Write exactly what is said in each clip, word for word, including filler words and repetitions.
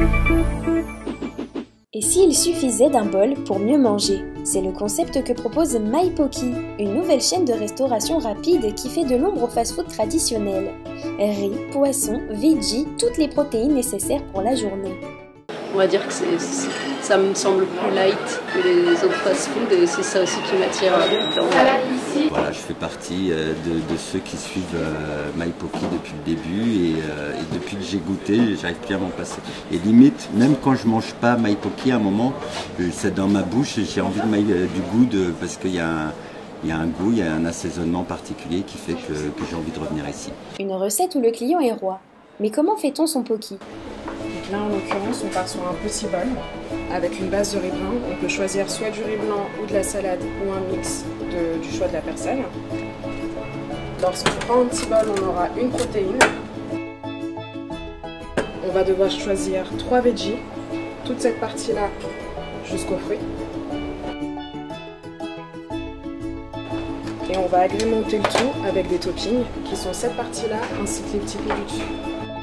Et s'il suffisait d'un bol pour mieux manger? C'est le concept que propose My Poki, une nouvelle chaîne de restauration rapide qui fait de l'ombre au fast-food traditionnel. Riz, poisson, veggie, toutes les protéines nécessaires pour la journée. On va dire que c'est, ça me semble plus light que les autres fast-food et c'est ça aussi qui m'attire. Voilà, je fais partie de, de ceux qui suivent euh, My Poki depuis le début et, euh, et depuis que j'ai goûté, j'arrive plus à m'en passer. Et limite, même quand je mange pas My Poki, à un moment, c'est dans ma bouche, j'ai envie de, du goût de, parce qu'il y a un, il y a un goût, il y a un assaisonnement particulier qui fait que, que j'ai envie de revenir ici. Une recette où le client est roi. Mais comment fait-on son Poki? Donc là, en l'occurrence, on part sur un petit bol avec une base de riz blanc. On peut choisir soit du riz blanc ou de la salade ou un mix de, du choix de la personne. Lorsqu'on prend un petit bol, on aura une protéine. On va devoir choisir trois veggies, toute cette partie-là jusqu'aux fruits. Et on va agrémenter le tout avec des toppings qui sont cette partie-là ainsi que les petits pots du dessus.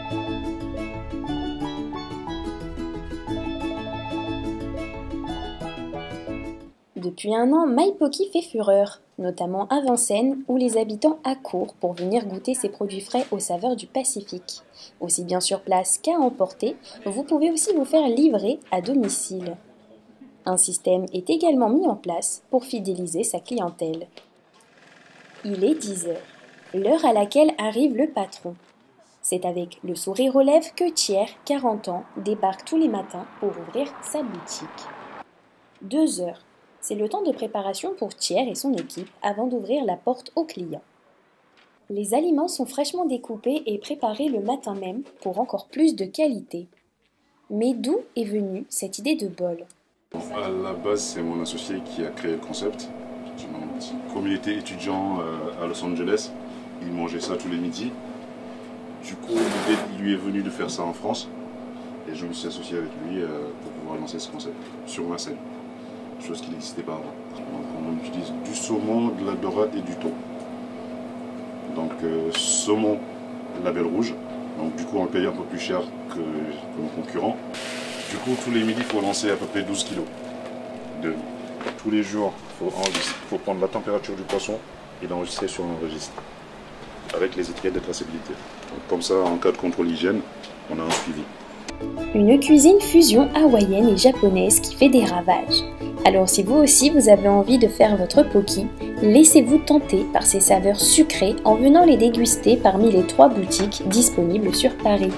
Depuis un an, My Poki fait fureur, notamment à Vincennes où les habitants accourent pour venir goûter ces produits frais aux saveurs du Pacifique. Aussi bien sur place qu'à emporter, vous pouvez aussi vous faire livrer à domicile. Un système est également mis en place pour fidéliser sa clientèle. Il est dix heures, l'heure à laquelle arrive le patron. C'est avec le sourire aux lèvres que Thiers, quarante ans, débarque tous les matins pour ouvrir sa boutique. Deux heures. C'est le temps de préparation pour Thiers et son équipe avant d'ouvrir la porte aux clients. Les aliments sont fraîchement découpés et préparés le matin même pour encore plus de qualité. Mais d'où est venue cette idée de bol? À la base, c'est mon associé qui a créé le concept. Une communauté étudiant à Los Angeles, il mangeait ça tous les midis. Du coup, l'idée lui est venue de faire ça en France et je me suis associé avec lui pour pouvoir lancer ce concept sur ma scène. Chose qui n'existait pas avant. Donc on utilise du saumon, de la dorade et du thon. Donc euh, saumon label rouge, donc du coup on le paye un peu plus cher que, que nos concurrents. Du coup tous les midis il faut lancer à peu près douze kilos de riz. Tous les jours il faut, faut prendre la température du poisson et l'enregistrer sur un registre avec les étiquettes de traçabilité. Donc, comme ça en cas de contrôle hygiène, on a un suivi. Une cuisine fusion hawaïenne et japonaise qui fait des ravages. Alors si vous aussi vous avez envie de faire votre Poki, laissez-vous tenter par ces saveurs sucrées en venant les déguster parmi les trois boutiques disponibles sur Paris.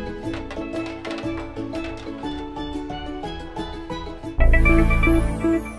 Thank you.